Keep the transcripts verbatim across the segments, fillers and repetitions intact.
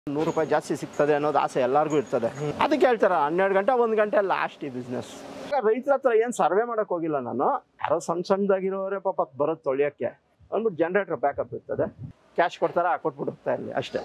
ನೂರು ರೂಪಾಯಿ ಜಾಸ್ತಿ ಸಿಗ್ತದೆ ಅನ್ನೋದು ಆಸೆ ಎಲ್ಲರಿಗೂ ಇರ್ತದೆ. ಅದಕ್ಕೆ ಹೇಳ್ತಾರೆ ಹನ್ನೆರಡು ಗಂಟೆ ಒಂದು ಗಂಟೆ ಲಾಸ್ಟ್ ಈ ಬಿಸ್ನೆಸ್. ರೈತರ ಹತ್ರ ಏನು ಸರ್ವೆ ಮಾಡೋಕೆ ಹೋಗಿಲ್ಲ ನಾನು. ಯಾರೋ ಸಣ್ಣ ಸಣ್ಣದಾಗಿರೋರೇ ಪಾಪ ಬರೋದು ತೊಳಿಯೋಕ್ಕೆ ಅಂದ್ಬಿಟ್ಟು ಜನರೇಟರ್ ಬ್ಯಾಕಪ್ ಇರ್ತದೆ, ಕ್ಯಾಶ್ ಕೊಡ್ತಾರೆ, ಕೊಟ್ಬಿಟ್ಟು ಹೋಗ್ತಾ ಇರಲಿ ಅಷ್ಟೇ.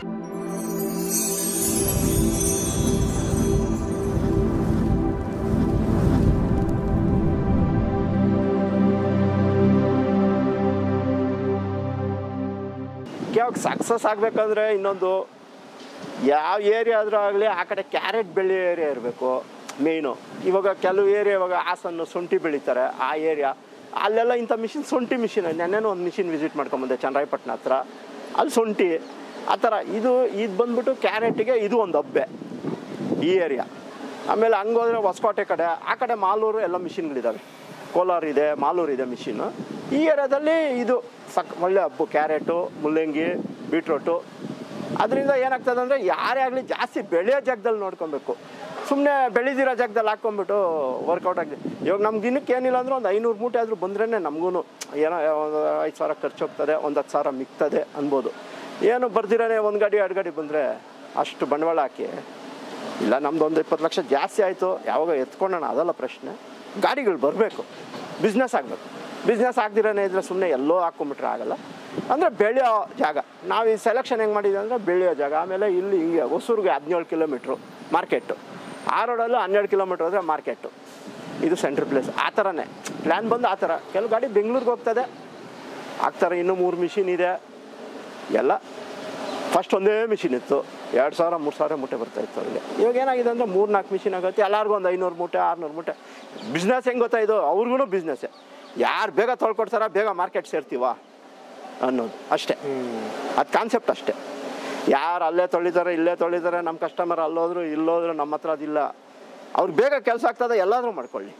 ಯಾವಾಗ ಸಕ್ಸಸ್ ಆಗಬೇಕಂದ್ರೆ ಇನ್ನೊಂದು ಯಾವ ಏರಿಯಾ ಆದರೂ ಆಗಲಿ ಆ ಕಡೆ ಕ್ಯಾರೆಟ್ ಬೆಳೆಯೋ ಏರಿಯಾ ಇರಬೇಕು ಮೇಯ್ನು. ಇವಾಗ ಕೆಲವು ಏರಿಯಾ ಇವಾಗ ಹಾಸನ್ನು ಶುಂಠಿ ಬೆಳೀತಾರೆ, ಆ ಏರಿಯಾ ಅಲ್ಲೆಲ್ಲ ಇಂಥ ಮಿಷಿನ್ ಶುಂಠಿ ಮಿಷಿನ್. ನೆನ್ನೆನೂ ಒಂದು ಮಿಷಿನ್ ವಿಸಿಟ್ ಮಾಡ್ಕೊಂಬಂದೆ ಚನ್ನರಾಯಪಟ್ಟಣ ಹತ್ರ, ಅಲ್ಲಿ ಶುಂಠಿ ಆ ಥರ. ಇದು ಇದು ಬಂದ್ಬಿಟ್ಟು ಕ್ಯಾರೆಟಿಗೆ ಇದು ಒಂದು ಹಬ್ಬೆ ಈ ಏರಿಯಾ. ಆಮೇಲೆ ಹಂಗೋದ್ರೆ ಹೊಸಕೋಟೆ ಕಡೆ ಆ ಕಡೆ ಮಾಲೂರು ಎಲ್ಲ ಮಿಷಿನ್ಗಳಿದ್ದಾವೆ, ಕೋಲಾರ ಇದೆ, ಮಾಲೂರು ಇದೆ ಮಿಷಿನ್ನು. ಈ ಏರಿಯಾದಲ್ಲಿ ಇದು ಸಕ್ ಒಳ್ಳೆ ಹಬ್ಬು ಕ್ಯಾರೆಟು, ಮುಲ್ಲಂಗಿ, ಬೀಟ್ರೋಟು. ಅದರಿಂದ ಏನಾಗ್ತದೆ ಅಂದರೆ ಯಾರೇ ಆಗಲಿ ಜಾಸ್ತಿ ಬೆಳೆಯೋ ಜಾಗದಲ್ಲಿ ನೋಡ್ಕೊಬೇಕು. ಸುಮ್ಮನೆ ಬೆಳೆದಿರೋ ಜಾಗದಲ್ಲಿ ಹಾಕ್ಕೊಂಬಿಟ್ಟು ವರ್ಕೌಟ್ ಆಗಿದೆ. ಇವಾಗ ನಮ್ಮ ದಿನಕ್ಕೆ ಏನಿಲ್ಲ ಅಂದ್ರೆ ಒಂದು ಐನೂರು ಮೂಟೆ ಆದರೂ ಬಂದ್ರೇ ನಮಗೂ ಏನೋ ಒಂದು ಐದು ಸಾವಿರ ಖರ್ಚು ಹೋಗ್ತದೆ, ಒಂದು ಹತ್ತು ಸಾವಿರ ಮಿಕ್ತದೆ ಅನ್ಬೋದು. ಏನು ಬರ್ದಿರೇ ಒಂದು ಗಾಡಿ ಎರಡು ಗಾಡಿ ಬಂದರೆ ಅಷ್ಟು ಬಂಡವಾಳ ಹಾಕಿ ಇಲ್ಲ, ನಮ್ದು ಒಂದು ಇಪ್ಪತ್ತು ಲಕ್ಷ ಜಾಸ್ತಿ ಆಯಿತು ಯಾವಾಗ ಎತ್ಕೊಂಡೋಣ ಅದಲ್ಲ ಪ್ರಶ್ನೆ. ಗಾಡಿಗಳು ಬರಬೇಕು, ಬಿಸ್ನೆಸ್ ಆಗಬೇಕು. ಬಿಸ್ನೆಸ್ ಆಗ್ದಿರೋನೇ ಇದ್ರೆ ಸುಮ್ಮನೆ ಎಲ್ಲೋ ಹಾಕ್ಕೊಂಬಿಟ್ರೆ ಆಗಲ್ಲ. ಅಂದರೆ ಬೆಳೆಯೋ ಜಾಗ ನಾವು ಈ ಸೆಲೆಕ್ಷನ್ ಹೆಂಗೆ ಮಾಡಿದ್ದೀವಿ ಅಂದರೆ ಬೆಳೆಯೋ ಜಾಗ. ಆಮೇಲೆ ಇಲ್ಲಿ ಹಿಂಗೆ ಹೊಸೂರಿಗೆ ಹದಿನೇಳು ಕಿಲೋಮೀಟ್ರು ಮಾರ್ಕೆಟು, ಆ ರೋಡಲ್ಲೂ ಹನ್ನೆರಡು ಕಿಲೋಮೀಟ್ರ್ ಹೋದರೆ ಮಾರ್ಕೆಟು. ಇದು ಸೆಂಟ್ರ್ ಪ್ಲೇಸ್. ಆ ಥರನೇ ಪ್ಲ್ಯಾನ್ ಬಂದು ಆ ಥರ. ಕೆಲವು ಗಾಡಿ ಬೆಂಗಳೂರಿಗೆ ಹೋಗ್ತದೆ, ಆಗ್ತಾರೆ. ಇನ್ನೂ ಮೂರು ಮಿಷಿನ್ ಇದೆ ಎಲ್ಲ. ಫಸ್ಟ್ ಒಂದೇ ಮಿಷಿನ್ ಇತ್ತು, ಎರಡು ಸಾವಿರ ಮೂರು ಸಾವಿರ ಮೂಟೆ ಬರ್ತಾಯಿತ್ತು ಅವರಿಗೆ. ಇವಾಗ ಏನಾಗಿದೆ ಅಂದರೆ ಮೂರು ನಾಲ್ಕು ಮಿಷಿನ್ ಆಗುತ್ತೆ, ಎಲ್ಲರಿಗೂ ಒಂದು ಐನೂರು ಮೂಟೆ ಆರುನೂರು ಮೂಟೆ. ಬಿಸ್ನೆಸ್ ಹೆಂಗೆ ಗೊತ್ತಾಯಿತು, ಅವ್ರಿಗೂ ಬಿಸ್ನೆಸ್ಸೇ. ಯಾರು ಬೇಗ ತೊಳ್ಕೊಡ್ತಾರ ಬೇಗ ಮಾರ್ಕೆಟ್ ಸೇರ್ತೀವ ಅನ್ನೋದು ಅಷ್ಟೇ. ಅದು ಕಾನ್ಸೆಪ್ಟ್ ಅಷ್ಟೇ. ಯಾರು ಅಲ್ಲೇ ತೊಳಿತಾರೆ ಇಲ್ಲೇ ತೊಳಿತಾರೆ, ನಮ್ಮ ಕಸ್ಟಮರ್ ಅಲ್ಲೋದ್ರು ಇಲ್ಲೋದ್ರು ನಮ್ಮ ಹತ್ರ ಅದಿಲ್ಲ. ಅವ್ರು ಬೇಗ ಕೆಲಸ ಆಗ್ತದೆ, ಎಲ್ಲಾದರೂ ಮಾಡ್ಕೊಳ್ಳಿ.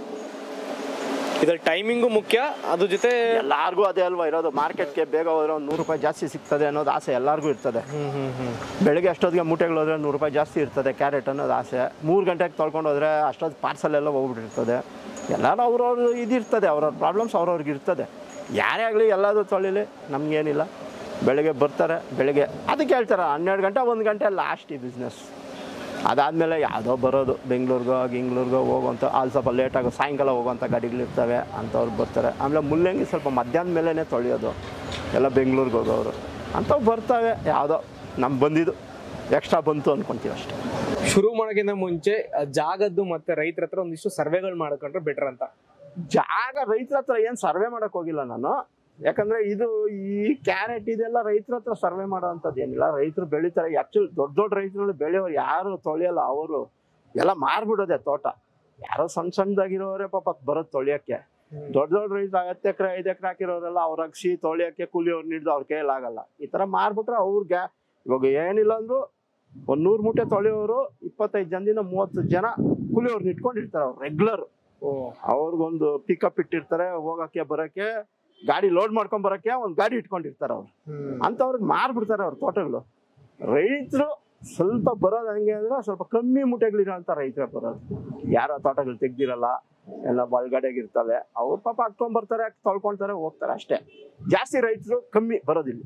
ಇದ್ರ ಟೈಮಿಂಗು ಮುಖ್ಯ, ಅದ್ರ ಜೊತೆ ಎಲ್ಲಾರ್ಗೂ ಅದೇ ಅಲ್ವಾ ಇರೋದು. ಮಾರ್ಕೆಟ್ಗೆ ಬೇಗ ಹೋದ್ರೆ ಒಂದು ನೂರು ರೂಪಾಯಿ ಜಾಸ್ತಿ ಸಿಗ್ತದೆ ಅನ್ನೋದು ಆಸೆ ಎಲ್ಲರಿಗೂ ಇರ್ತದೆ. ಬೆಳಗ್ಗೆ ಅಷ್ಟೊತ್ತಿಗೆ ಮೂಟೆಗಳು ಹೋದ್ರೆ ನೂರು ರೂಪಾಯಿ ಜಾಸ್ತಿ ಇರ್ತದೆ ಕ್ಯಾರೆಟ್ ಅನ್ನೋದು ಆಸೆ. ಮೂರು ಗಂಟೆಗೆ ತೊಳ್ಕೊಂಡು ಹೋದ್ರೆ ಅಷ್ಟೊತ್ತು ಪಾರ್ಸಲ್ ಎಲ್ಲ ಹೋಗ್ಬಿಟ್ಟಿರ್ತದೆ. ಎಲ್ಲರೂ ಅವ್ರವ್ರು ಇದಿರ್ತದೆ, ಅವ್ರವ್ರ ಪ್ರಾಬ್ಲಮ್ಸ್ ಅವ್ರವ್ರಿಗೆ ಇರ್ತದೆ. ಯಾರೇ ಆಗಲಿ ಎಲ್ಲಾದರೂ ತೊಳಿಲಿ, ನಮಗೇನಿಲ್ಲ. ಬೆಳಗ್ಗೆ ಬರ್ತಾರೆ, ಬೆಳಗ್ಗೆ ಅದಕ್ಕೆ ಹೇಳ್ತಾರೆ ಹನ್ನೆರಡು ಗಂಟೆ ಒಂದು ಗಂಟೆ ಲಾಸ್ಟ್ ಈ ಬಿಸ್ನೆಸ್. ಅದಾದಮೇಲೆ ಯಾವುದೋ ಬರೋದು ಬೆಂಗಳೂರಿಗೋ ಗಿಂಗ್ಳೂರಿಗೋ ಹೋಗುವಂಥ, ಅಲ್ಲಿ ಸ್ವಲ್ಪ ಲೇಟಾಗೋ ಸಾಯಂಕಾಲ ಹೋಗುವಂಥ ಗಾಡಿಗಳಿರ್ತವೆ, ಅಂಥವ್ರು ಬರ್ತಾರೆ. ಆಮೇಲೆ ಮುಲ್ಲಂಗಿ ಸ್ವಲ್ಪ ಮಧ್ಯಾಹ್ನ ಮೇಲೇ ತೊಳೆಯೋದು ಎಲ್ಲ ಬೆಂಗಳೂರಿಗೆ ಹೋಗೋರು ಅಂಥವು ಬರ್ತವೆ. ಯಾವುದೋ ನಮ್ಮ ಬಂದಿದ್ದು ಎಕ್ಸ್ಟ್ರಾ ಬಂತು ಅಂದ್ಕೊತೀವಿ ಅಷ್ಟೇ. ಶುರು ಮಾಡೋಕ್ಕಿಂತ ಮುಂಚೆ ಜಾಗದ್ದು ಮತ್ತು ರೈತರ ಹತ್ರ ಒಂದಿಷ್ಟು ಸರ್ವೆಗಳು ಮಾಡ್ಕೊಂಡ್ರೆ ಬೆಟರ್ ಅಂತ. ಜಾಗ ರೈತರ ಹತ್ರ ಏನು ಸರ್ವೆ ಮಾಡೋಕೆ ಹೋಗಿಲ್ಲ ನಾನು. ಯಾಕಂದರೆ ಇದು ಈ ಕ್ಯಾರೆಟ್ ಇದೆಲ್ಲ ರೈತರ ಹತ್ರ ಸರ್ವೆ ಮಾಡೋ ಅಂಥದ್ದು ಏನಿಲ್ಲ. ರೈತರು ಬೆಳೀತಾರೆ. ಆ್ಯಕ್ಚುಲಿ ದೊಡ್ಡ ದೊಡ್ಡ ರೈತರುಗಳು ಬೆಳೆಯೋರು ಯಾರು ತೊಳೆಯಲ್ಲ, ಅವರು ಎಲ್ಲ ಮಾರ್ಬಿಡೋದೆ ತೋಟ. ಯಾರೋ ಸಣ್ಣ ಸಣ್ಣದಾಗಿರೋರೇ ಪಾಪ ಬರೋದು ತೊಳಿಯೋಕ್ಕೆ. ದೊಡ್ಡ ದೊಡ್ಡ ರೈತರು ಹತ್ತು ಎಕರೆ ಐದು ಎಕರೆ ಹಾಕಿರೋರೆಲ್ಲ ಅವ್ರ ಅಗ್ಸಿ ತೊಳಿಯೋಕ್ಕೆ ಕೂಲಿಯವ್ರು ಹಿಡಿದು ಅವ್ರ ಕೈಯಲ್ಲಾಗಲ್ಲ. ಈ ಥರ ಮಾರ್ಬಿಟ್ರೆ ಅವ್ರಿಗೆ ಇವಾಗ ಏನಿಲ್ಲ ಅಂದರೂ ಒಂದು ನೂರು ಮೂಟೆ ತೊಳೆಯೋರು ಇಪ್ಪತ್ತೈದು ಜನದಿಂದ ಮೂವತ್ತು ಜನ ಕೂಲಿಯವ್ರನ್ನ ಇಟ್ಕೊಂಡಿರ್ತಾರೆ. ಅವ್ರು ರೆಗ್ಯುಲರ್. ಅವ್ರಿಗೊಂದು ಪಿಕಪ್ ಇಟ್ಟಿರ್ತಾರೆ, ಹೋಗೋಕ್ಕೆ ಬರೋಕ್ಕೆ, ಗಾಡಿ ಲೋಡ್ ಮಾಡ್ಕೊಂಡ್ ಬರೋಕ್ಕೆ ಒಂದು ಗಾಡಿ ಇಟ್ಕೊಂಡಿರ್ತಾರೆ ಅವ್ರು. ಅಂಥವ್ರಿಗೆ ಮಾರ್ಬಿಡ್ತಾರೆ ಅವ್ರ ತೋಟಗಳು. ರೈತರು ಸ್ವಲ್ಪ ಬರೋದು ಹಂಗೆ ಅಂದ್ರೆ ಸ್ವಲ್ಪ ಕಮ್ಮಿ ಮೂಟೆಗಳಿರೋ ಅಂತ ರೈತರೇ ಬರೋದು. ಯಾರೋ ತೋಟಗಳು ತೆಗ್ದಿರಲ್ಲ, ಎಲ್ಲ ಒಳಗಡೆಗಿರ್ತವೆ. ಅವ್ರು ಪಾಪ ಹಾಕ್ಕೊಂಡ್ಬರ್ತಾರೆ, ತೊಳ್ಕೊಳ್ತಾರೆ, ಹೋಗ್ತಾರೆ ಅಷ್ಟೇ. ಜಾಸ್ತಿ ರೈತರು ಕಮ್ಮಿ ಬರೋದಿಲ್ಲ.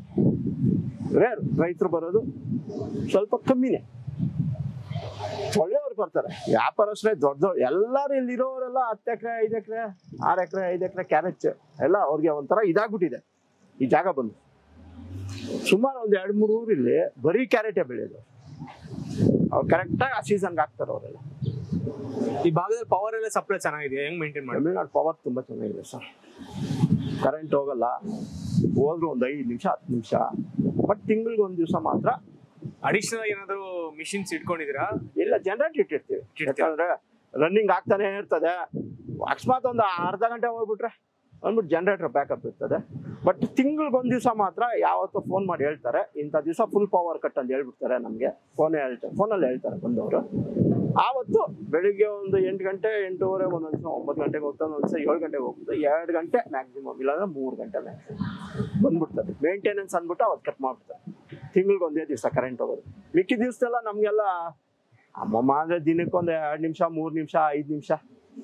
ರೇರ್ ರೈತರು ಬರೋದು ಸ್ವಲ್ಪ ಕಮ್ಮಿನೇ. ತೊಳೆಯೋರು ಬರ್ತಾರೆ, ವ್ಯಾಪಾರಸ್ಥರೇ ದೊಡ್ಡ ದೊಡ್ಡ. ಎಲ್ಲರೂ ಇಲ್ಲಿರೋರೆಲ್ಲ ಹತ್ತು ಎಕರೆ ಐದು ಎಕರೆ ಆರು ಎಕರೆ ಐದು ಎಕರೆ ಕ್ಯಾರೆಟ್ ಎಲ್ಲ ಅವ್ರಿಗೆ ಒಂಥರ ಇದಾಗ್ಬಿಟ್ಟಿದೆ ಈ ಜಾಗ ಬಂದು. ಸುಮಾರು ಒಂದು ಎರಡು ಮೂರು ಊರಲ್ಲಿ ಬರೀ ಕ್ಯಾರೆಟೇ ಬೆಳೆಯೋದು. ಅವ್ರು ಕರೆಕ್ಟಾಗಿ ಆ ಸೀಸನ್ಗೆ ಹಾಕ್ತಾರೆ ಅವರೆಲ್ಲ. ಈ ಭಾಗದಲ್ಲಿ ಪವರ್ ಎಲ್ಲ ಸಪ್ಲೈ ಚೆನ್ನಾಗಿದೆ, ಹೆಂಗ್ ಮೇಂಟೈನ್ ಮಾಡಿ? ತಮಿಳ್ನಾಡು ಪವರ್ ತುಂಬ ಚೆನ್ನಾಗಿದೆ ಸರ್. ಕರೆಂಟ್ ಹೋಗಲ್ಲ, ಹೋದ್ರು ಒಂದು ಐದು ನಿಮಿಷ ಹತ್ತು ನಿಮಿಷ. ಬಟ್ ತಿಂಗಳಿಗೆ ಒಂದು ದಿವಸ ಮಾತ್ರ ಅಡಿಷನಲ್ ಏನಾದ್ರು ಮಿಷಿನ್ಸ್ ಇಟ್ಕೊಂಡಿದ್ದೀರಾ? ಇಲ್ಲ, ಜನರೇಟ್ ಇಟ್ಟಿರ್ತೀವಿ. ಯಾಕಂದ್ರೆ ರನ್ನಿಂಗ್ ಆಗ್ತಾನೆ ಇರ್ತದೆ. ಅಕಸ್ಮಾತ್ ಒಂದು ಅರ್ಧ ಗಂಟೆ ಹೋಗ್ಬಿಟ್ರೆ ಅಂದ್ಬಿಟ್ಟು ಜನರೇಟರ್ ಬ್ಯಾಕಪ್ ಇರ್ತದೆ. ಬಟ್ ತಿಂಗಳಿಗೆ ಒಂದು ದಿವಸ ಮಾತ್ರ ಯಾವತ್ತೂ ಫೋನ್ ಮಾಡಿ ಹೇಳ್ತಾರೆ, ಇಂಥ ದಿವಸ ಫುಲ್ ಪವರ್ ಕಟ್ ಅಂತ ಹೇಳ್ಬಿಡ್ತಾರೆ ನಮಗೆ. ಫೋನೇ ಹೇಳ್ತಾರೆ, ಫೋನಲ್ಲಿ ಹೇಳ್ತಾರೆ ಬಂದವರು. ಆವತ್ತು ಬೆಳಿಗ್ಗೆ ಒಂದು ಎಂಟು ಗಂಟೆ ಎಂಟೂವರೆ ಒಂದೊಂದು ಒಂಬತ್ತು ಗಂಟೆಗೆ ಹೋಗ್ತಾನೆ, ಒಂದ್ಸ ಏಳು ಗಂಟೆಗೆ ಹೋಗ್ತದೆ. ಎರಡು ಗಂಟೆ ಮ್ಯಾಕ್ಸಿಮಮ್, ಇಲ್ಲಾಂದ್ರೆ ಮೂರು ಗಂಟೆ ಮ್ಯಾಕ್ಸಿಮಮ್ ಬಂದ್ಬಿಡ್ತದೆ. ಮೇಂಟೆನೆನ್ಸ್ ಅಂದ್ಬಿಟ್ಟು ಅವತ್ತು ಕಟ್ ಮಾಡ್ಬಿಡ್ತಾರೆ. ತಿಂಗಳಿಗೆ ಒಂದೇ ದಿವಸ ಕರೆಂಟ್ ಹೋಗೋದು. ಮಿಕ್ಕಿ ದಿವಸದೆಲ್ಲ ನಮಗೆಲ್ಲ ಅಮ್ಮಮ್ಮ ಅಂದರೆ ದಿನಕ್ಕೊಂದು ಎರಡು ನಿಮಿಷ ಮೂರು ನಿಮಿಷ ಐದು ನಿಮಿಷ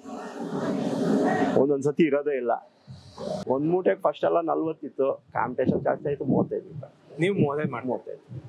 ಒಂದೊಂದ್ಸತಿ ಇರೋದೇ ಇಲ್ಲ. ಒಂದ್ ಮೂಟೆಗೆ ಫಸ್ಟ್ ಎಲ್ಲ ನಲ್ವತ್ತಿತ್ತು, ಕಾಂಪಿಟೇಷನ್ ಜಾಸ್ತಿ ಆಯ್ತು ಮೂವತ್ತೈದು ರೂಪಾಯಿ. ನೀವು ಮೂವತ್ತೈದು ಮಾಡಿ ಮೂವತ್ತೈದು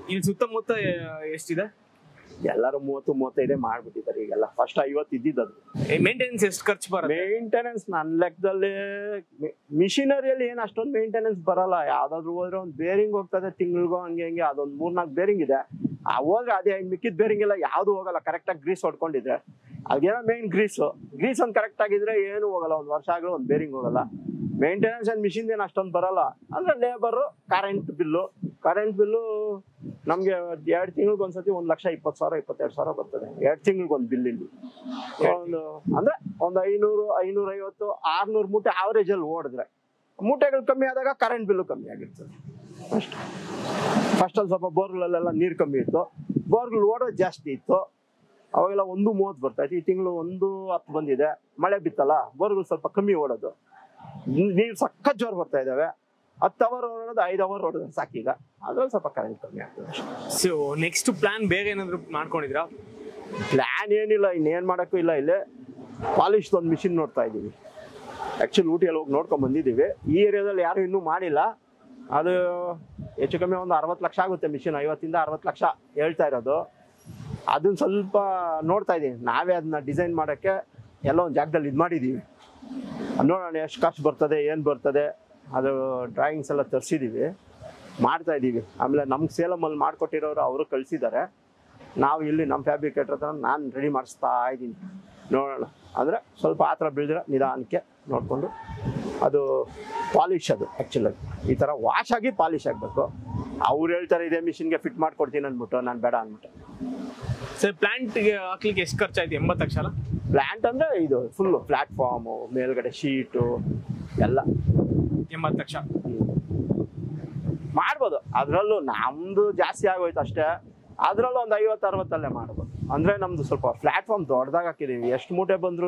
ಇಲ್ಲಿ ಸುತ್ತಮುತ್ತ ಎಷ್ಟಿದೆ? ಎಲ್ಲರೂ ಮೂವತ್ತು ಮೂವತ್ತೈದೇ ಮಾಡ್ಬಿಟ್ಟಿದ್ದಾರೆ ಈಗೆಲ್ಲ. ಫಸ್ಟ್ ಐವತ್ತು ಇದ್ದಿದ್ದು. ಮೇಂಟೆನೆನ್ಸ್ ಎಷ್ಟು ಖರ್ಚು ಬರುತ್ತೆ? ಮೇಂಟೆನೆನ್ಸ್ ನನ್ನ ಲೆಕ್ಕದಲ್ಲಿ ಮಿಷಿನರಿಯಲ್ಲಿ ಏನು ಅಷ್ಟೊಂದು ಮೇಂಟೆನೆನ್ಸ್ ಬರಲ್ಲ. ಯಾವ್ದಾದ್ರು ಹೋದ್ರೆ ಒಂದು ಬೇರಿಂಗ್ ಹೋಗ್ತದೆ ತಿಂಗಳಿಗೋ ಹಂಗೆ ಹಂಗೆ, ಅದೊಂದು ಮೂರ್ನಾಲ್ಕು ಬೇರಿಂಗ್ ಇದೆ. ಆ ಹೋದ್ರೆ ಅದೇ ಮಿಕ್ಕಿದ ಬೇರಿಂಗ್ ಎಲ್ಲ ಯಾವ್ದು ಹೋಗಲ್ಲ. ಕರೆಕ್ಟಾಗಿ ಗ್ರೀಸ್ ಹೊಡ್ಕೊಂಡಿದ್ರೆ ಅದೇನೋ ಮೇನ್ ಗ್ರೀಸು ಗ್ರೀಸ್ ಒಂದು ಕರೆಕ್ಟ್ ಆಗಿದ್ರೆ ಏನು ಹೋಗಲ್ಲ. ಒಂದು ವರ್ಷ ಆಗಲೂ ಒಂದು ಬೇರಿಂಗ್ ಹೋಗಲ್ಲ. ಮೇಂಟೆನೆನ್ಸ್ ಅಂಡ್ ಮಿಷಿನ್ ಏನು ಅಷ್ಟೊಂದು ಬರಲ್ಲ. ಅಂದ್ರೆ labour, current bill current bill ನಮಗೆ ಎರಡು ತಿಂಗಳಿಗೆ ಒಂದ್ಸತಿ ಒಂದು ಲಕ್ಷ ಇಪ್ಪತ್ತು ಸಾವಿರ ಇಪ್ಪತ್ತೆರಡು ಸಾವಿರ ಬರ್ತದೆ. ಎರಡು ತಿಂಗಳಿಗೆ ಒಂದು ಬಿಲ್ ಇಲ್ಲಿ. ಒಂದು ಅಂದ್ರೆ ಒಂದು ಐನೂರು ಐನೂರ ಐವತ್ತು ಆರ್ನೂರು ಮೂಟೆ ಆವರೇಜ್ ಅಲ್ಲಿ ಓಡಿದ್ರೆ, ಮೂಟೆಗಳು ಕಮ್ಮಿ ಆದಾಗ ಕರೆಂಟ್ ಬಿಲ್ಲು ಕಮ್ಮಿ ಆಗಿರ್ತದೆ ಅಷ್ಟು. ಫಸ್ಟಲ್ಲಿ ಸ್ವಲ್ಪ ಬೋರ್ಗಳಲ್ಲೆಲ್ಲ ನೀರು ಕಮ್ಮಿ ಇತ್ತು, ಬೋರ್ಗಳು ಓಡೋದು ಜಾಸ್ತಿ ಇತ್ತು. ಅವಾಗೆಲ್ಲ ಒಂದು ಮೂವತ್ತು ಬರ್ತಾಯಿತ್ತು. ಈ ತಿಂಗಳು ಒಂದು ಹತ್ತು ಬಂದಿದೆ. ಮಳೆ ಬಿತ್ತಲ್ಲ, ಬೋರ್ಗಳು ಸ್ವಲ್ಪ ಕಮ್ಮಿ ಓಡೋದು. ನೀರು ಸಖತ್ ಜೋರು ಬರ್ತಾ ಇದ್ದಾವೆ. ಹತ್ತು ಅವರ್ ಓಡೋದು ಐದು ಅವರ್ ಓಡೋದು ಸಾಕೀಗ. ಅದ್ರಲ್ಲಿ ಸ್ವಲ್ಪ ಕರೆಂಟ್ ಕಮ್ಮಿ ಆಗ್ತದೆ. ಸೊ ನೆಕ್ಸ್ಟ್ ಪ್ಲಾನ್ ಬೇರೆ ಏನಾದ್ರು ಮಾಡ್ಕೊಂಡಿದ್ರಾ? ಪ್ಲಾನ್ ಏನಿಲ್ಲ, ಇನ್ನೇನು ಮಾಡೋಕ್ಕೂ ಇಲ್ಲ. ಇಲ್ಲೇ ಪಾಲಿಶ್ ಒಂದು ಮಿಷಿನ್ ನೋಡ್ತಾ ಇದ್ದೀವಿ. ಆ್ಯಕ್ಚುಲಿ ಊಟಿಯಲ್ಲಿ ಹೋಗಿ ನೋಡ್ಕೊಂಡು ಬಂದಿದ್ದೀವಿ. ಈ ಏರಿಯಾದಲ್ಲಿ ಯಾರು ಇನ್ನೂ ಮಾಡಿಲ್ಲ. ಅದು ಹೆಚ್ಚು ಕಮ್ಮಿ ಒಂದು ಅರವತ್ತು ಲಕ್ಷ ಆಗುತ್ತೆ ಮಿಷಿನ್. ಐವತ್ತಿಂದ ಅರವತ್ತು ಲಕ್ಷ ಹೇಳ್ತಾ ಇರೋದು. ಅದನ್ನ ಸ್ವಲ್ಪ ನೋಡ್ತಾ ಇದ್ದೀವಿ. ನಾವೇ ಅದನ್ನ ಡಿಸೈನ್ ಮಾಡೋಕ್ಕೆ ಎಲ್ಲ ಒಂದು ಜಾಗದಲ್ಲಿ ಇದು ಮಾಡಿದ್ದೀವಿ. ನೋಡೋಣ ಎಷ್ಟು ಕಾಸ್ಟ್ ಬರ್ತದೆ, ಏನು ಬರ್ತದೆ. ಅದು ಡ್ರಾಯಿಂಗ್ಸ್ ಎಲ್ಲ ತರಿಸಿದ್ದೀವಿ, ಮಾಡ್ತಾ ಇದ್ದೀವಿ. ಆಮೇಲೆ ನಮ್ಗೆ ಸೇಲಮಲ್ಲಿ ಮಾಡಿಕೊಟ್ಟಿರೋರು ಅವರು ಕಳಿಸಿದ್ದಾರೆ. ನಾವು ಇಲ್ಲಿ ನಮ್ಮ ಫ್ಯಾಬ್ರಿಕೇಟರ್ ಹತ್ರ ನಾನು ರೆಡಿ ಮಾಡಿಸ್ತಾ ಇದ್ದೀನಿ. ನೋಡೋಣ. ಅಂದರೆ ಸ್ವಲ್ಪ ಆ ಥರ ಬೆಳೆದ್ರೆ ನಿಧಾನಕ್ಕೆ ನೋಡಿಕೊಂಡು ಅದು ಪಾಲಿಶ್. ಅದು ಆ್ಯಕ್ಚುಲಾಗಿ ಈ ಥರ ವಾಶ್ ಆಗಿ ಪಾಲಿಶ್ ಆಗಬೇಕು. ಅವ್ರು ಹೇಳ್ತಾರೆ ಇದೇ ಮಿಷಿನ್ಗೆ ಫಿಟ್ ಮಾಡ್ಕೊಡ್ತೀನಿ ಅಂದ್ಬಿಟ್ಟು, ನಾನು ಬೇಡ ಅಂದ್ಬಿಟ್ಟು. ಸರ್ ಪ್ಲಾಂಟ್ಗೆ ಹಾಕ್ಲಿಕ್ಕೆ ಎಷ್ಟು ಖರ್ಚಾಯ್ತು? ಎಂಬತ್ತು ಲಕ್ಷ ಅಲ್ಲ? ಪ್ಲಾಂಟ್ ಅಂದರೆ ಇದು ಫುಲ್ಲು ಪ್ಲಾಟ್ಫಾರ್ಮು, ಮೇಲ್ಗಡೆ ಶೀಟು ಎಲ್ಲ ಎಂಬತ್ತು ಲಕ್ಷ ಮಾಡ್ಬೋದು. ಅದರಲ್ಲೂ ನಮ್ಮದು ಜಾಸ್ತಿ ಆಗೋಯ್ತು ಅಷ್ಟೇ. ಅದರಲ್ಲೂ ಒಂದು ಐವತ್ತು ಅರವತ್ತಲ್ಲೇ ಮಾಡ್ಬೋದು. ಅಂದರೆ ನಮ್ಮದು ಸ್ವಲ್ಪ ಪ್ಲಾಟ್ಫಾರ್ಮ್ ದೊಡ್ಡದಾಗಿ ಹಾಕಿದ್ದೀವಿ. ಎಷ್ಟು ಮೂಟೆ ಬಂದ್ರೂ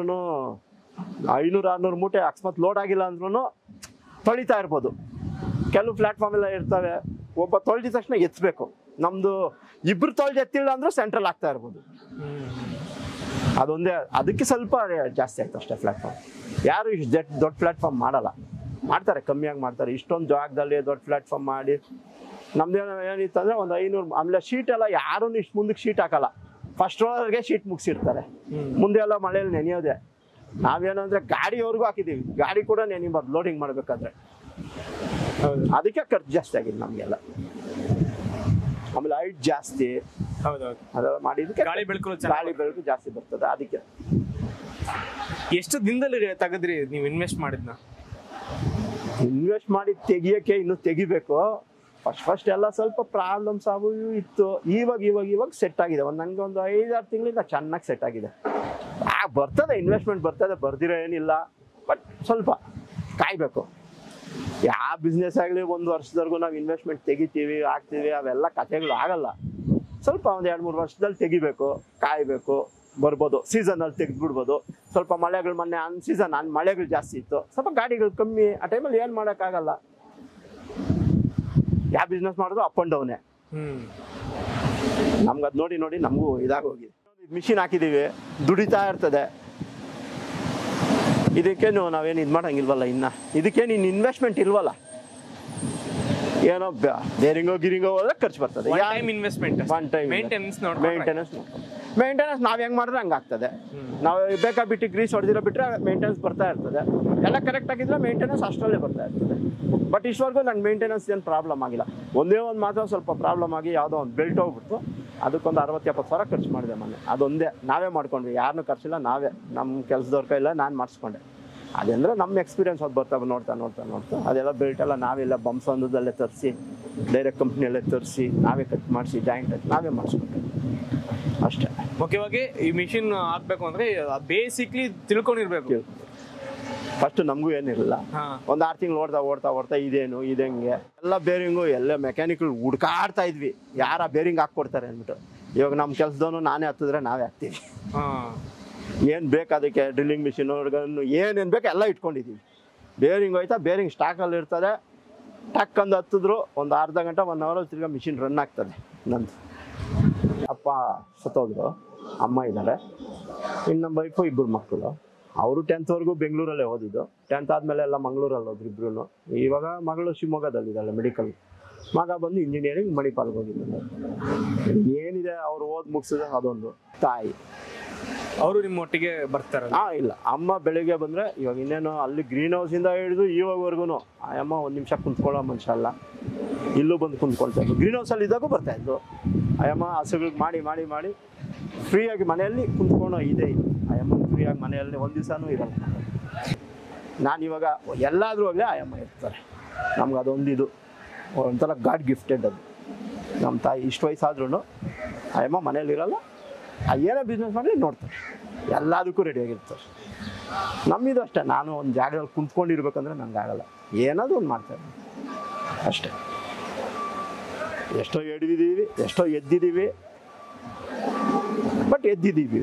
ಐನೂರು ಆರುನೂರು ಮೂಟೆ ಅಕಸ್ಮಾತ್ ಲೋಡ್ ಆಗಿಲ್ಲ ಅಂದ್ರೂ ತೊಳಿತಾ ಇರ್ಬೋದು. ಕೆಲವು ಪ್ಲಾಟ್ಫಾರ್ಮ್ ಎಲ್ಲ ಇರ್ತವೆ, ಒಬ್ಬ ತೊಳೆದ ತಕ್ಷಣ ಎತ್ತಬೇಕು. ನಮ್ಮದು ಇಬ್ಬರು ತೊಳೆದು ಎತ್ತಿಲ್ಲ ಅಂದರೂ ಸೆಂಟ್ರಲ್ ಆಗ್ತಾ ಇರ್ಬೋದು. ಅದೊಂದೇ, ಅದಕ್ಕೆ ಸ್ವಲ್ಪ ಜಾಸ್ತಿ ಆಯ್ತು ಅಷ್ಟೇ. ಪ್ಲಾಟ್ಫಾರ್ಮ್ ಯಾರು ಇಷ್ಟು ದೊಡ್ಡ ದೊಡ್ಡ ಪ್ಲಾಟ್ಫಾರ್ಮ್ ಮಾಡಲ್ಲ. ಮಾಡ್ತಾರೆ, ಕಮ್ಮಿಯಾಗಿ ಮಾಡ್ತಾರೆ. ಇಷ್ಟೊಂದು ಜಾಗದಲ್ಲಿ ದೊಡ್ಡ ಪ್ಲಾಟ್ಫಾರ್ಮ್ ಮಾಡಿ ನಮ್ದೇನೋ ಏನಿತ್ತು ಅಂದರೆ ಒಂದು ಐನೂರು. ಆಮೇಲೆ ಶೀಟ್ ಎಲ್ಲ ಯಾರೂ ಇಷ್ಟು ಮುಂದಕ್ಕೆ ಶೀಟ್ ಹಾಕಲ್ಲ. ಫಸ್ಟ್ ರೋಲರ್ಗೆ ಶೀಟ್ ಮುಗಿಸಿರ್ತಾರೆ. ಮುಂದೆ ಎಲ್ಲ ಮಳೆಯಲ್ಲಿ ನೆನೆಯೋದೆ. ನಾವೇನಂದ್ರೆ ಗಾಡಿವರೆಗೂ ಹಾಕಿದ್ದೀವಿ. ಗಾಡಿ ಕೂಡ ನೆನಿಬಾರ್ದು ಲೋಡಿಂಗ್ ಮಾಡಬೇಕಾದ್ರೆ. ಅದಕ್ಕೆ ಖರ್ಚು ಜಾಸ್ತಿ ಆಗಿದೆ ನಮಗೆಲ್ಲ. ಆಮೇಲೆ ಹೈಟ್ ಜಾಸ್ತಿ. ಹೌದೌದು. ಅದೆಲ್ಲ ಮಾಡಿದಕ್ಕೆ ಗಾಳಿ ಬೆಳಕು ಗಾಳಿ ಬೆಳಕು ಜಾಸ್ತಿ ಬರ್ತದೆ. ಅದಕ್ಕೆ ಎಷ್ಟು ದಿನದಲ್ಲಿ ತೆಗೆದ್ರಿ ನೀವು ಇನ್ವೆಸ್ಟ್ ಮಾಡಿದ್ನ? ಇನ್ವೆಸ್ಟ್ ಮಾಡಿ ತೆಗಿಯೋಕ್ಕೆ ಇನ್ನೂ ತೆಗಿಬೇಕು. ಫಸ್ಟ್ ಫಸ್ಟ್ ಎಲ್ಲ ಸ್ವಲ್ಪ ಪ್ರಾಬ್ಲಮ್ಸ್ ಅವು ಇವು ಇತ್ತು. ಇವಾಗ ಇವಾಗ ಇವಾಗ ಸೆಟ್ ಆಗಿದೆ. ಒಂದು ನನಗೆ ಒಂದು ಐದಾರು ತಿಂಗಳಿಂದ ಚೆನ್ನಾಗಿ ಸೆಟ್ ಆಗಿದೆ. ಆ ಬರ್ತದೆ, ಇನ್ವೆಸ್ಟ್ಮೆಂಟ್ ಬರ್ತದೆ, ಬರ್ದಿರೋ ಏನಿಲ್ಲ. ಬಟ್ ಸ್ವಲ್ಪ ಕಾಯಬೇಕು. ಯಾವ ಬಿಸ್ನೆಸ್ ಆಗಲಿ ಒಂದು ವರ್ಷದವರೆಗೂ ನಾವು ಇನ್ವೆಸ್ಟ್ಮೆಂಟ್ ತೆಗಿತೀವಿ, ಹಾಕ್ತೀವಿ, ಅವೆಲ್ಲ ಕಥೆಗಳು ಆಗಲ್ಲ. ಸ್ವಲ್ಪ ಒಂದು ಎರಡು ಮೂರು ವರ್ಷದಲ್ಲಿ ತೆಗಿಬೇಕು, ಕಾಯಬೇಕು. ಬರ್ಬೋದು, ಸೀಸನಲ್ಲಿ ತೆಗೆದ್ಬಿಡ್ಬೋದು. ಸ್ವಲ್ಪ ಮಳೆಗಳು ಮೊನ್ನೆ ಅನ್ ಸೀಸನ್ ಅನ್ ಮಳೆಗಳು ಜಾಸ್ತಿ ಇತ್ತು, ಸ್ವಲ್ಪ ಗಾಡಿಗಳು ಕಮ್ಮಿ. ಆ ಟೈಮಲ್ಲಿ ಏನು ಮಾಡೋಕ್ಕಾಗಲ್ಲ. ಯಾವ ಬಿಸ್ನೆಸ್ ಮಾಡಿದ್ರು ಅಪ್ ಆ್ಯಂಡ್ ಡೌನೇ. ನಮ್ಗೆ ಅದು ನೋಡಿ ನೋಡಿ ನಮಗೂ ಇದಾಗೋಗಿದೆ. ಮಿಷಿನ್ ಹಾಕಿದ್ದೀವಿ, ದುಡಿತಾ ಇರ್ತದೆ. ಇದಕ್ಕೇನು ನಾವೇನು ಇದು ಮಾಡೋಂಗಿಲ್ವಲ್ಲ. ಇನ್ನು ಇದಕ್ಕೇನು ಇನ್ನು ಇನ್ವೆಸ್ಟ್ಮೆಂಟ್ ಇಲ್ವಲ್ಲ. ಏನೋ ಬೇರಿಂಗೋ ಗಿರಿಂಗೋ ಹೋದ್ರೆ ಖರ್ಚು ಬರ್ತದೆ. Investment one time maintenance maintenance maintenance ನಾವು ಹೆಂಗೆ ಮಾಡಿದ್ರೆ ಹಂಗೆ ಆಗ್ತದೆ. ನಾವು ಬೇಕಾಬಿಟ್ಟು ಗ್ರೀಸ್ ಹೊಡೆದಿರೋ ಬಿಟ್ಟರೆ ಮೇಂಟೆನೆನ್ಸ್ ಬರ್ತಾ ಇರ್ತದೆ. ಎಲ್ಲ ಕರೆಕ್ಟ್ ಆಗಿದ್ರೆ ಮೇಂಟೆನೆನ್ಸ್ ಅಷ್ಟರಲ್ಲೇ ಬರ್ತಾ ಇರ್ತದೆ. ಬಟ್ ಇಷ್ಟವರೆಗೂ ನಂಗೆ ಮೇಂಟೆನೆನ್ಸ್ ಏನು ಪ್ರಾಬ್ಲಮ್ ಆಗಿಲ್ಲ. ಒಂದೇ ಒಂದು ಮಾತ್ರ ಸ್ವಲ್ಪ ಪ್ರಾಬ್ಲಮ್ ಆಗಿ ಯಾವುದೋ ಒಂದು ಬೆಲ್ಟ್ ಹೋಗ್ಬಿಡ್ತು. ಅದಕ್ಕೊಂದು ಅರವತ್ತು ಎಪ್ಪತ್ತು ಸಾವಿರ ಖರ್ಚು ಮಾಡಿದೆ ಮೊನ್ನೆ. ಅದೊಂದೇ ನಾವೇ ಮಾಡ್ಕೊಂಡ್ವಿ, ಯಾರನ್ನೂ ಖರ್ಚಿಲ್ಲ. ನಾವೇ ನಮ್ಮ ಕೆಲಸದವ್ರ ಕೈಲ್ಲ ನಾನು ಮಾಡಿಸ್ಕೊಂಡೆ. ಅದಂದರೆ ನಮ್ಮ ಎಕ್ಸ್ಪೀರಿಯನ್ಸ್ ಅದು ಬರ್ತಾ ನೋಡ್ತಾ ನೋಡ್ತಾ ನೋಡ್ತಾ ಅದೆಲ್ಲ ಬೆಲ್ಟ್ ಎಲ್ಲ ನಾವೆಲ್ಲ ಬಂಸಂದದಲ್ಲೇ ತರಿಸಿ, ಡೈರೆಕ್ಟ್ ಕಂಪ್ನಿಯಲ್ಲೇ ತರಿಸಿ, ನಾವೇ ಕಟ್ ಮಾಡಿಸಿ, ಜಾಯಿಂಟ್ ಹಾಕಿ ನಾವೇ ಮಾಡಿಸ್ಕೊಂಡೆ ಅಷ್ಟೇ. ಮುಖ್ಯವಾಗಿ ಈ ಮಿಷಿನ್ ಹಾಕ್ಬೇಕು ಅಂದರೆ ಬೇಸಿಕ್ಲಿ ತಿಳ್ಕೊಂಡಿರ್ಬೇಕು. ಫಸ್ಟ್ ನಮಗೂ ಏನಿರಲಿಲ್ಲ. ಒಂದು ಆರು ತಿಂಗಳು ಓಡ್ತಾ ಓಡ್ತಾ ಓಡ್ತಾ ಇದೇನು ಇದಂಗೆ ಎಲ್ಲ ಬೇರಿಂಗು ಎಲ್ಲ ಮೆಕ್ಯಾನಿಕಲ್ ಹುಡ್ಕಾಡ್ತಾ ಇದ್ವಿ, ಯಾರ ಬೇರಿಂಗ್ ಹಾಕ್ಕೊಡ್ತಾರೆ ಅಂದ್ಬಿಟ್ಟು. ಇವಾಗ ನಮ್ಮ ಕೆಲಸದವನು ನಾನೇ ಹತ್ತಿದ್ರೆ ನಾವೇ ಹಾಕ್ತೀವಿ. ಏನು ಬೇಕು ಅದಕ್ಕೆ ಡ್ರಿಲ್ಲಿಂಗ್ ಮಿಷಿನ್ ಗನ್ನು ಏನೇನು ಬೇಕು ಎಲ್ಲ ಇಟ್ಕೊಂಡಿದ್ದೀವಿ. ಬೇರಿಂಗ್ ಹೋಯ್ತಾ ಬೇರಿಂಗ್ ಸ್ಟಾಕಲ್ಲಿ ಇರ್ತದೆ. ಟಕ್ ಅಂದು ಹತ್ತಿದ್ರು ಒಂದು ಅರ್ಧ ಗಂಟೆ ಒನ್ ಅವರಲ್ಲಿ ತಿರ್ಗಾ ಮಿಷಿನ್ ರನ್ ಆಗ್ತದೆ. ನಂದು ಅಪ್ಪ ಸತ್ತೋದ್ರು, ಅಮ್ಮ ಇದ್ದಾರೆ, ಇನ್ನು ನಮ್ಮ ವೈಫು ಇಬ್ಬರು ಮಕ್ಕಳು. ಅವರು ಟೆಂತ್ವರೆಗೂ ಬೆಂಗಳೂರಲ್ಲೇ ಓದಿದ್ದು. ಟೆಂತ್ ಆದಮೇಲೆ ಎಲ್ಲ ಮಂಗಳೂರಲ್ಲಿ ಹೋದ್ರು ಇಬ್ರು. ಇವಾಗ ಮಗಳು ಶಿವಮೊಗ್ಗದಲ್ಲಿದ್ದಾಳೆ ಮೆಡಿಕಲ್. ಮಗ ಬಂದು ಇಂಜಿನಿಯರಿಂಗ್ ಮಣಿಪಾಲ್ಗೆ ಹೋಗಿದ್ದು. ಏನಿದೆ ಅವ್ರು ಓದ್ ಮುಗಿಸಿದ್ರೆ ಅದೊಂದು. ತಾಯಿ ಅವರು ನಿಮ್ಮ ಒಟ್ಟಿಗೆ ಬರ್ತಾರ? ಹಾ ಇಲ್ಲ, ಅಮ್ಮ ಬೆಳಿಗ್ಗೆ ಬಂದ್ರೆ ಇವಾಗ ಇನ್ನೇನು ಅಲ್ಲಿ ಗ್ರೀನ್ ಹೌಸ್ ಇಂದ ಹಿಡಿದು ಇವಾಗವರೆಗೂ ಆ ಅಮ್ಮ ಒಂದ್ ನಿಮಿಷ ಕುಂತ್ಕೊಳ್ಳೋ ಮನುಷ್ಯ ಅಲ್ಲ. ಇಲ್ಲೂ ಬಂದು ಕುಂತ್ಕೊಳ್ತಾ ಇದ್ದು, ಗ್ರೀನ್ ಹೌಸ್ ಅಲ್ಲಿ ಇದ್ದಾಗೂ ಬರ್ತಾ ಇದ್ದು. ಅಯ್ಯಮ್ಮ ಹಸುಗಳಿಗೆ ಮಾಡಿ ಮಾಡಿ ಮಾಡಿ ಫ್ರೀಯಾಗಿ ಮನೆಯಲ್ಲಿ ಕುಂತ್ಕೊಳ್ಳೋ ಇದೆ. ಅಯ್ಯಮ್ಮ ಫ್ರೀಯಾಗಿ ಮನೆಯಲ್ಲಿ ಒಂದು ದಿವಸನೂ ಇರಲ್ಲ. ನಾನಿವಾಗ ಎಲ್ಲಾದ್ರೂ ಹೋಗಲಿ ಅಯ್ಯಮ್ಮ ಇರ್ತಾರೆ. ನಮ್ಗೆ ಅದೊಂದು ಇದು ಒಂಥರ ಗಾಡ್ ಗಿಫ್ಟೆಡ್ ಅದು. ನಮ್ಮ ತಾಯಿ ಇಷ್ಟು ವಯಸ್ಸಾದ್ರೂ ಅಯ್ಯಮ್ಮ ಮನೇಲಿರಲ್ಲ, ಏನೇ ಬಿಸ್ನೆಸ್ ಮಾಡಲಿ ನೋಡ್ತಾರೆ, ಎಲ್ಲದಕ್ಕೂ ರೆಡಿಯಾಗಿರ್ತಾರೆ. ನಮ್ಮಿದು ಅಷ್ಟೇ, ನಾನು ಒಂದು ಜಾಗದಲ್ಲಿ ಕುಂತ್ಕೊಂಡಿರ್ಬೇಕಂದ್ರೆ ನನಗೆ ಆಗಲ್ಲ, ಏನಾದರೂ ಒಂದು ಮಾಡ್ತಾರೆ ಅಷ್ಟೇ. ಎಷ್ಟೋ ಎಡ್ದಿದ್ದೀವಿ, ಎಷ್ಟೋ ಎದ್ದಿದ್ದೀವಿ, ಬಟ್ ಎದ್ದಿದ್ದೀವಿ.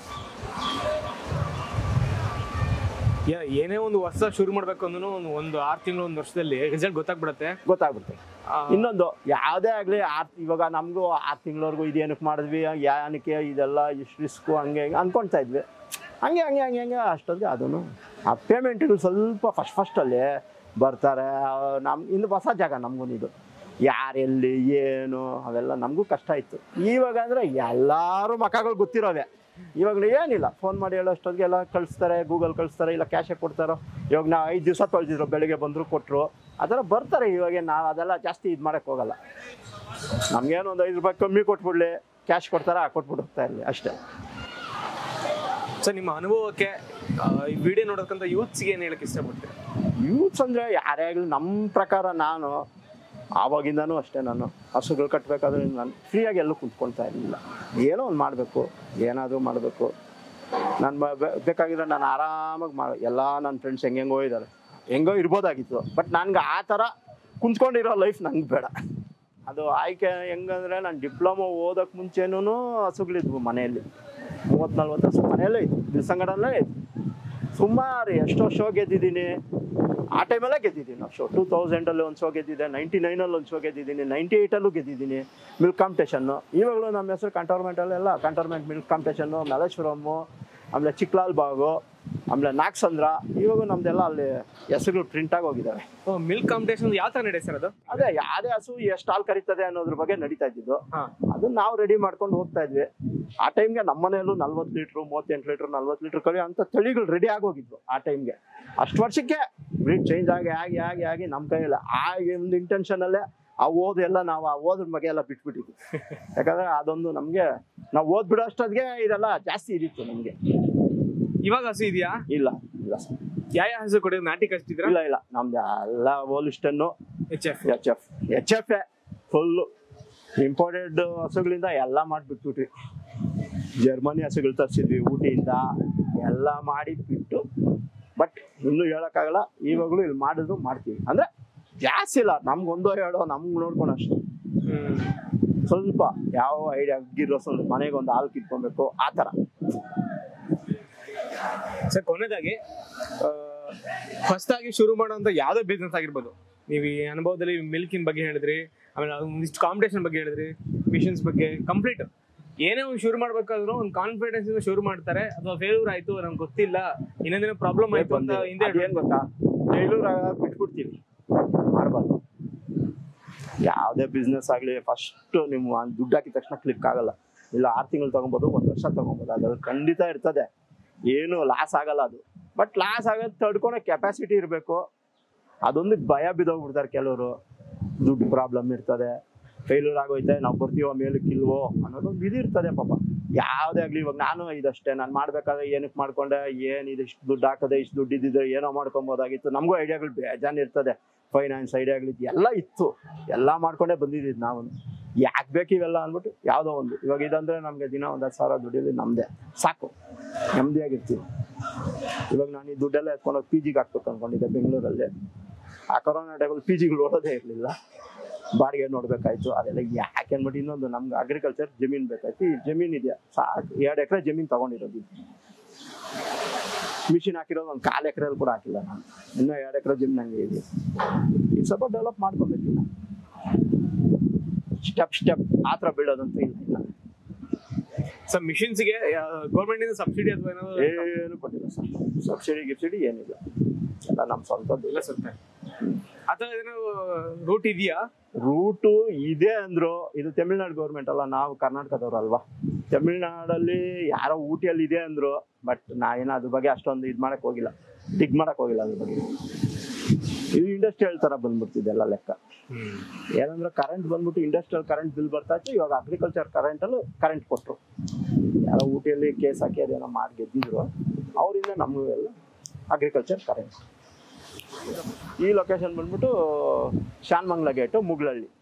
ಏನೇ ಒಂದು ಹೊಸ ಶುರು ಮಾಡ್ಬೇಕು ಅಂದ್ರೂ ಒಂದು ಆರು ತಿಂಗಳು ಒಂದು ವರ್ಷದಲ್ಲಿ ರಿಸಲ್ಟ್ ಗೊತ್ತಾಗ್ಬಿಡುತ್ತೆ ಗೊತ್ತಾಗ್ಬಿಡುತ್ತೆ ಇನ್ನೊಂದು ಯಾವುದೇ ಆಗಲಿ. ಆರು ಇವಾಗ ನಮಗೂ ಆರು ತಿಂಗಳವರೆಗೂ ಇದೇನಕ್ಕೆ ಮಾಡಿದ್ವಿ, ಏನಕ್ಕೆ ಇದೆಲ್ಲ ಇಷ್ಟು ರಿಸ್ಕು ಹಂಗೆ ಹಿಂಗೆ ಅಂದ್ಕೊಳ್ತಾ ಇದ್ವಿ. ಹಂಗೆ ಹಂಗೆ ಹಂಗೆ ಹಂಗೆ ಅಷ್ಟೊಂದು ಅದನ್ನು ಆ ಪೇಮೆಂಟ್ಗಳು ಸ್ವಲ್ಪ ಫಸ್ಟ್ ಫಸ್ಟಲ್ಲಿ ಬರ್ತಾರೆ. ನಮ್ಮ ಇನ್ನು ಹೊಸ ಜಾಗ ನಮಗೂ ಇದು, ಯಾರೆಲ್ಲಿ ಏನು ಅವೆಲ್ಲ ನಮಗೂ ಕಷ್ಟ ಇತ್ತು. ಇವಾಗ ಅಂದರೆ ಎಲ್ಲರೂ ಮಕ್ಕಳು ಗೊತ್ತಿರೋವೆ. ಇವಾಗಲೂ ಏನಿಲ್ಲ, ಫೋನ್ ಮಾಡಿ ಹೇಳೋಷ್ಟೊತ್ತಿಗೆ ಎಲ್ಲ ಕಳಿಸ್ತಾರೆ, ಗೂಗಲ್ ಕಳಿಸ್ತಾರೆ, ಇಲ್ಲ ಕ್ಯಾಶೇ ಕೊಡ್ತಾರೋ. ಇವಾಗ ನಾವು ಐದು ದಿವಸ ತೊಳೆದಿದ್ರು, ಬೆಳಿಗ್ಗೆ ಬಂದರು ಕೊಟ್ಟರು, ಆ ಥರ ಬರ್ತಾರೆ. ಇವಾಗ ನಾವು ಅದೆಲ್ಲ ಜಾಸ್ತಿ ಇದು ಮಾಡೋಕ್ಕೆ ಹೋಗಲ್ಲ. ನಮಗೇನು ಒಂದು ಐದು ರೂಪಾಯಿ ಕಮ್ಮಿ ಕೊಟ್ಬಿಡ್ಲಿ, ಕ್ಯಾಶ್ ಕೊಡ್ತಾರೆ, ಕೊಟ್ಬಿಟ್ಟು ಹೋಗ್ತಾ ಇರಲಿ ಅಷ್ಟೇ. ಸರ್, ನಿಮ್ಮ ಅನುಭವಕ್ಕೆ ಈ ವಿಡಿಯೋ ನೋಡೋಕ್ಕಂತ ಯೂತ್ಸ್ಗೆ ಏನು ಹೇಳಕ್ಕೆ ಇಷ್ಟಪಡ್ತೀರಾ? ಯೂತ್ಸ್ ಅಂದರೆ ಯಾರೇ ಆಗಲಿ, ನಮ್ಮ ಪ್ರಕಾರ ನಾನು ಆವಾಗಿಂದನೂ ಅಷ್ಟೇ, ನಾನು ಹಸುಗಳು ಕಟ್ಟಬೇಕಾದ್ರೆ ನಾನು ಫ್ರೀಯಾಗಿ ಎಲ್ಲೂ ಕುಂತ್ಕೊಳ್ತಾ ಇರಲಿಲ್ಲ. ಏನೋ ಒಂದು ಮಾಡಬೇಕು, ಏನಾದರೂ ಮಾಡಬೇಕು. ನಾನು ಬೇಕಾಗಿದ್ರೆ ನಾನು ಆರಾಮಾಗಿ ಮಾಡಿ ಎಲ್ಲ ನನ್ನ ಫ್ರೆಂಡ್ಸ್ ಹೆಂಗೆಂಗೋ ಇದ್ದಾರೆ, ಹೆಂಗೋ ಇರ್ಬೋದಾಗಿತ್ತು. ಬಟ್ ನನಗೆ ಆ ಥರ ಕುಂತ್ಕೊಂಡಿರೋ ಲೈಫ್ ನನಗೆ ಬೇಡ. ಅದು ಆಯ್ಕೆ ಹೆಂಗಂದರೆ, ನಾನು ಡಿಪ್ಲೊಮೊ ಓದೋಕ್ಕೆ ಮುಂಚೆನೂ ಹಸುಗಳಿದ್ವು ಮನೆಯಲ್ಲಿ, ಮೂವತ್ತು ನಲ್ವತ್ತು ಹಸು ಮನೆಯಲ್ಲೇ ಇತ್ತು, ದಿವಸಂಗಡಲ್ಲೇ ಇತ್ತು. ಸುಮಾರು ಎಷ್ಟೋ ಶೋ ಗೆದ್ದಿದ್ದೀನಿ. ಆ ಟೈಮಲ್ಲೇ ಗೆದ್ದಿದ್ದೀನಿ ನಾವು ಶೋ. ಟೂ ತೌಸಂಡಲ್ಲಿ ಒಂದು ಶೋ ಗೆದ್ದಿದ್ದೆ, ನೈಂಟಿ ನೈನಲ್ಲಿ ಒಂದು ಶೋ ಗೆದ್ದಿದ್ದೀನಿ, ನೈಂಟಿ ಏಯ್ಟಲ್ಲೂ ಗೆದ್ದಿದ್ದೀನಿ ಮಿಲ್ಕ್ ಕಾಂಪಿಟೇಷನ್ನು. ಇವಾಗಲೂ ನಮ್ಮ ಹೆಸರು ಕಂಟೋನ್ಮೆಂಟಲ್ಲೆಲ್ಲ ಕಂಟೋನ್ಮೆಂಟ್ ಮಿಲ್ಕ್ ಕಾಂಪಿಟೇಷನ್ನು, ಮಲೇಶ್ವರಮ್ಮು, ಆಮೇಲೆ ಚಿಕ್ಕಲಾಲ್ ಬಾಗು, ಆಮೇಲೆ ನಾಗಸಂದ್ರ, ಇವಾಗೂ ನಮ್ದೆಲ್ಲ ಅಲ್ಲಿ ಹೆಸರುಗಳು ಪ್ರಿಂಟಾಗಿ ಹೋಗಿದ್ದಾವೆ. ಮಿಲ್ಕ್ ಕಾಂಪಿಟೇಷನ್ ಯಾವ ಥರ ನಡೆಯುತ್ತೆ ಸರ್ ಅದು? ಅದೇ ಯಾವುದೇ ಹಸು ಎಷ್ಟು ಹಾಲು ಕರೀತದೆ ಅನ್ನೋದ್ರ ಬಗ್ಗೆ ನಡೀತಾ ಇದ್ದಿದ್ದು. ಅದನ್ನ ನಾವು ರೆಡಿ ಮಾಡ್ಕೊಂಡು ಹೋಗ್ತಾ ಇದ್ವಿ. ಆ ಟೈಮ್ಗೆ ನಮ್ಮ ಮನೆಯಲ್ಲೂ ನಲ್ವತ್ತು ಲೀಟ್ರು, ಮೂವತ್ತೆಂಟು ಲೀಟ್ರ್, ನಲ್ವತ್ತು ಲೀಟ್ರ್ ಕರಿ ಅಂತ ತಳಿಗಳು ರೆಡಿ ಆಗೋಗಿದ್ವು ಆ ಟೈಮ್ಗೆ. ಅಷ್ಟು ವರ್ಷಕ್ಕೆ ಬ್ರೀಡ್ ಚೇಂಜ್ ಆಗಿ ಆಗಿ ಆಗಿ ಆಗಿ ನಮ್ಮ ಕೈಯಲ್ಲಿ ಆ ಒಂದು ಇಂಟೆನ್ಷನಲ್ಲೇ ಆ ಓದೆಲ್ಲ ನಾವು ಆ ಓದ್ರ ಬಗ್ಗೆ ಎಲ್ಲ ಬಿಟ್ಬಿಟ್ಟಿದ್ವಿ. ಯಾಕಂದ್ರೆ ಅದೊಂದು ನಮಗೆ ನಾವು ಓದ್ ಬಿಡೋ ಅಷ್ಟೊತ್ತಿಗೆ ಇದೆಲ್ಲ ಜಾಸ್ತಿ ಇದಿತ್ತು ನಮಗೆ. ಇವಾಗ ಹಸು ಇದೆಯಾ? ಇಲ್ಲ ಇಲ್ಲ ಸರ್. ಯಾವ ಯಾವ ಹಸು ಕೊಡಿ? ನಾಟಿ ಕಷ್ಟಿದ್ರ? ಇಲ್ಲ ಇಲ್ಲ, ನಮ್ದು ಎಲ್ಲ Holstein, H F H F H F full imported ಹಸುಗಳಿಂದ ಎಲ್ಲ ಮಾಡಿಬಿಟ್ಬಿಟ್ವಿ. ಜರ್ಮನಿ ಹಸುಗಳು ತರಿಸಿದ್ವಿ ಊಟಿಯಿಂದ, ಎಲ್ಲ ಮಾಡಿ ಬಿಟ್ಟು. ಬಟ್ ಇನ್ನೂ ಹೇಳೋಕ್ಕಾಗಲ್ಲ, ಇವಾಗಲೂ ಇಲ್ಲಿ ಮಾಡಿದ್ರು ಮಾಡ್ತೀವಿ. ಅಂದರೆ ಜಾಸ್ತಿ ಇಲ್ಲ, ನಮ್ಗೊಂದೋ ಹೇಳೋ ನಮ್ಗೆ ನೋಡ್ಕೊಂಡು ಅಷ್ಟು. ಸ್ವಲ್ಪ ಯಾವ ಐಡಿಯಾ ಗಿರೋ ಸ್ವಲ್ಪ ಮನೆಗೆ ಒಂದು ಹಾಲು ಕಿಟ್ಕೊಬೇಕು ಆ ಥರ. ಸರ್, ಕೊನೆಯದಾಗಿ ಹೊಸದಾಗಿ ಶುರು ಮಾಡುವಂತ ಯಾವುದೇ ಬಿಸ್ನೆಸ್ ಆಗಿರ್ಬೋದು, ನೀವು ಈ ಅನುಭವದಲ್ಲಿ ಮಿಲ್ಕಿನ ಬಗ್ಗೆ ಹೇಳಿದ್ರಿ, ಆಮೇಲೆ ಒಂದಿಷ್ಟು ಕಾಂಪಿಟೇಷನ್ ಬಗ್ಗೆ ಹೇಳಿದ್ರಿ, ಮಿಷನ್ಸ್ ಬಗ್ಗೆ, ಕಂಪ್ಲೀಟ್ ಏನೇ ಒಂದು ಶುರು ಮಾಡ್ಬೇಕಾದ್ರೂ ಒಂದು ಕಾನ್ಫಿಡೆನ್ಸ್ ಇಂದ ಶುರು ಮಾಡ್ತಾರೆ. ಅಥವಾ ಫೇಲ್ಯೂರ್ ಆಯ್ತು, ನಮ್ಗೆ ಗೊತ್ತಿಲ್ಲ, ಇನ್ನೊಂದಿನ ಪ್ರಾಬ್ಲಮ್ ಆಯ್ತು ಅಂತ ಹಿಂದೆ ಏನ್ ಗೊತ್ತಾ, ಫೇಲ್ಯೂರ್ ಬಿಟ್ಬಿಡ್ತೀವಿ, ಮಾಡಬಾರ್ದು. ಯಾವುದೇ ಬಿಸ್ನೆಸ್ ಆಗಲಿ ಫಸ್ಟ್ ನೀವು ದುಡ್ಡು ಹಾಕಿದ ತಕ್ಷಣ ಕ್ಲಿಕ್ ಆಗಲ್ಲ. ಇಲ್ಲ ಆರು ತಿಂಗಳು ತಗೊಬೋದು, ಒಂದು ವರ್ಷ ತಗೊಬೋದು, ಅದ್ರಲ್ಲಿ ಖಂಡಿತ ಇರ್ತದೆ, ಏನು ಲಾಸ್ ಆಗಲ್ಲ ಅದು. ಬಟ್ ಲಾಸ್ ಆಗೋದು ತಡ್ಕೊಳೋ ಕೆಪಾಸಿಟಿ ಇರಬೇಕು. ಅದೊಂದು ಭಯ ಬಿದ್ದೋಗ್ಬಿಡ್ತಾರೆ ಕೆಲವರು. ದುಡ್ಡು ಪ್ರಾಬ್ಲಮ್ ಇರ್ತದೆ, ಫೇಲ್ಯೂರ್ ಆಗೋಯ್ತೆ, ನಾವು ಬರ್ತೀವೋ ಮೇಲಕ್ಕಿಲ್ವೋ ಅನ್ನೋದೊಂದು ಇದು ಇರ್ತದೆ ಪಾಪ. ಯಾವುದೇ ಆಗಲಿ, ಇವಾಗ ನಾನು ಇದಷ್ಟೇ, ನಾನು ಮಾಡಬೇಕಾದ್ರೆ ಏನಕ್ಕೆ ಮಾಡ್ಕೊಂಡೆ, ಏನು ಇದು ಇಷ್ಟು ದುಡ್ಡು ಹಾಕದೆ, ಇಷ್ಟು ದುಡ್ಡು ಇದ್ದಿದ್ರೆ ಏನೋ ಮಾಡ್ಕೊಬೋದಾಗಿತ್ತು. ನಮಗೂ ಐಡಿಯಾಗಳು ಬೇಜಾನ್ ಇರ್ತದೆ, ಫೈನಾನ್ಸ್ ಐಡಿಯಾಗಳಿದ್ದು ಎಲ್ಲ ಇತ್ತು, ಎಲ್ಲ ಮಾಡ್ಕೊಂಡೇ ಬಂದಿದ್ದು ನಾವು. ಯಾಕೆ ಬೇಕು ಇವೆಲ್ಲ ಅಂದ್ಬಿಟ್ಟು ಯಾವುದೋ ಒಂದು, ಇವಾಗ ಇದಂದರೆ ನಮಗೆ ದಿನ ಒಂದು ಹತ್ತು ಸಾವಿರ ದುಡ್ಡಿಲ್ಲಿ ನಮ್ಮದೇ ಸಾಕು, ನೆಮ್ಮದಿಯಾಗಿರ್ತೀವಿ. ಇವಾಗ ನಾನು ಈ ದುಡ್ಡೆಲ್ಲ ಎತ್ಕೊಂಡೋಗಿ ಪಿ ಜಿಗೆ ಹಾಕ್ಬೇಕು ಅಂದ್ಕೊಂಡಿದ್ದೆ ಬೆಂಗಳೂರಲ್ಲಿ. ಆ ಕೊರೋನಾ ಟೈಮಲ್ಲಿ ಪಿ ಜಿಗಳು ಓಡೋದೇ ಇರಲಿಲ್ಲ, ಬಾಡಿಗೆ ನೋಡ್ಬೇಕಾಯ್ತು. ಅದೆಲ್ಲ ಯಾಕೆ ಅಂದ್ಬಿಟ್ಟು ಇನ್ನೊಂದು ನಮ್ಗೆ ಅಗ್ರಿಕಲ್ಚರ್ ಜಮೀನು ಬೇಕಾಯ್ತು. ಈ ಜಮೀನು ಇದೆಯಾ ಸಾಕು, ಎರಡು ಎಕರೆ ಜಮೀನು ತೊಗೊಂಡಿರೋದು. ಮಿಷಿನ್ ಹಾಕಿರೋದು ಒಂದು ಕಾಲು ಎಕರೆಯಲ್ಲಿ ಕೂಡ ಹಾಕಿಲ್ಲ ನಾನು, ಇನ್ನೂ ಎರಡು ಎಕರೆ ಜಮೀನು ಹಂಗೆ ಇದೆ. ಇದು ಸ್ವಲ್ಪ ಡೆವಲಪ್ ಮಾಡ್ಕೊಬೇಕಿಲ್ಲ, ಸ್ಟೆಪ್ ಸ್ಟೆಪ್ ಆ ಥರ ಬೀಳೋದಂತೂ ಇಲ್ಲ ಇಲ್ಲ. ಸರ್, ಮಿಷಿನ್ಸ್ಗೆ ಗೌರ್ಮೆಂಟ್ ಇಂದ ಸಬ್ಸಿಡಿ ಅಥವಾ ಏನಾದ್ರು? ಏನು ಕೊಟ್ಟಿಲ್ಲ ಸರ್, ಸಬ್ಸಿಡಿ ಗಿಬ್ಸಿಡಿ ಏನಿಲ್ಲ, ಎಲ್ಲ ನಮ್ಮ ಸ್ವಂತದ್ದು ಇಲ್ಲ. ಸ್ವಲ್ಪ ಆ ಥರ ಏನೋ ರೂಟ್ ಇದೆಯಾ? ರೂಟು ಇದೆ ಅಂದ್ರು ಇದು ತಮಿಳ್ನಾಡು ಗೌರ್ಮೆಂಟ್ ಅಲ್ಲ, ನಾವು ಕರ್ನಾಟಕದವ್ರು ಅಲ್ವಾ. ತಮಿಳ್ನಾಡಲ್ಲಿ ಯಾರೋ ಊಟಿಯಲ್ಲಿ ಇದೆ ಅಂದ್ರು, ಬಟ್ ನಾವೇನೋ ಅದ್ರ ಬಗ್ಗೆ ಅಷ್ಟೊಂದು ಇದು ಮಾಡಕ್ ಹೋಗಿಲ್ಲ, ಡಿಗ್ ಮಾಡಕ್ ಹೋಗಿಲ್ಲ ಅದ್ರ ಬಗ್ಗೆ. ಇದು ಇಂಡಸ್ಟ್ರಿಯಲ್ ತರ ಬಂದ್ಬಿಡ್ತಿದ್ದೆಲ್ಲ ಲೆಕ್ಕ. ಏನಂದ್ರೆ ಕರೆಂಟ್ ಬಂದ್ಬಿಟ್ಟು ಇಂಡಸ್ಟ್ರಿಯಲ್ ಕರೆಂಟ್ ಬಿಲ್ ಬರ್ತಾ ಇತ್ತು, ಇವಾಗ ಅಗ್ರಿಕಲ್ಚರ್ ಕರೆಂಟಲ್ಲೂ ಕರೆಂಟ್ ಕೊಟ್ಟರು. ಯಾರೋ ಊಟಿಯಲ್ಲಿ ಕೇಸ್ ಹಾಕಿ ಅದೇನೋ ಮಾಡಿ ಗೆದ್ದಿದ್ರು, ಅವರಿಂದ ನಮಗೂ ಎಲ್ಲ ಅಗ್ರಿಕಲ್ಚರ್ ಕರೆಂಟ್. ಈ ಲೊಕೇಶನ್ ಬಂದ್ಬಿಟ್ಟು ಶಾನ್ಮಂಗ್ಲ ಗೇಟು, ಮುಗ್ಲಹಳ್ಳಿ.